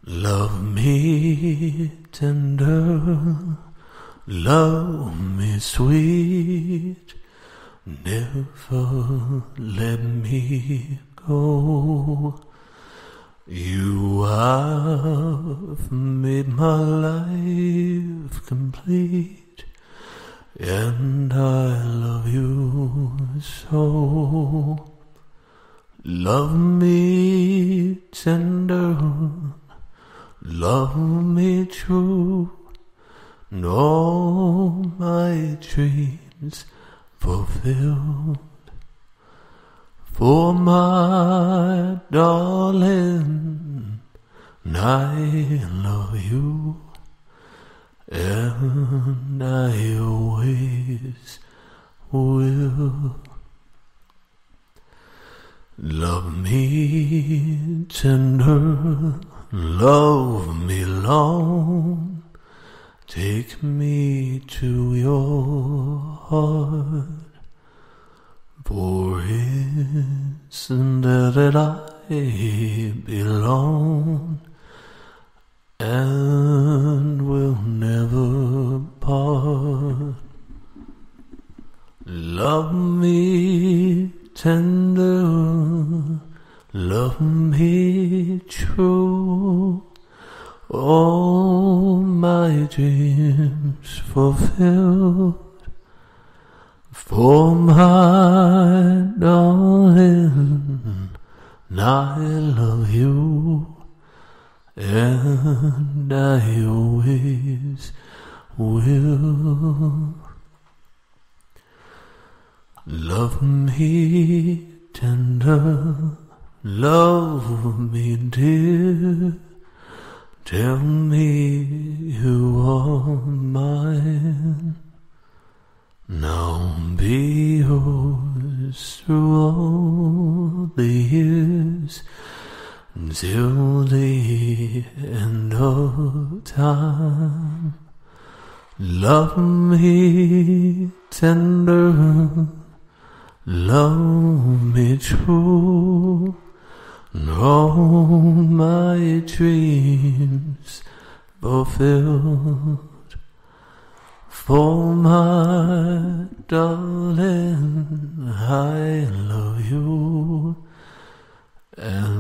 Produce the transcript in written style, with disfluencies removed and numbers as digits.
Love me tender, love me sweet, never let me go. You have made my life complete, and I love you so. Love me tender, love me true, and all my dreams fulfilled. For my darling, I love you, and I always will. Love me tender, love me long, take me to your heart, for it's there that I belong, and will never part. Love me tender, love me true, all my dreams fulfilled. For my darling, I love you, and I always will. Love me tender, love me dear, tell me you are mine. Now be yours through all the years, until the end of time. Love me tender, love me true, and all my dreams fulfilled. For my darling, I love you, and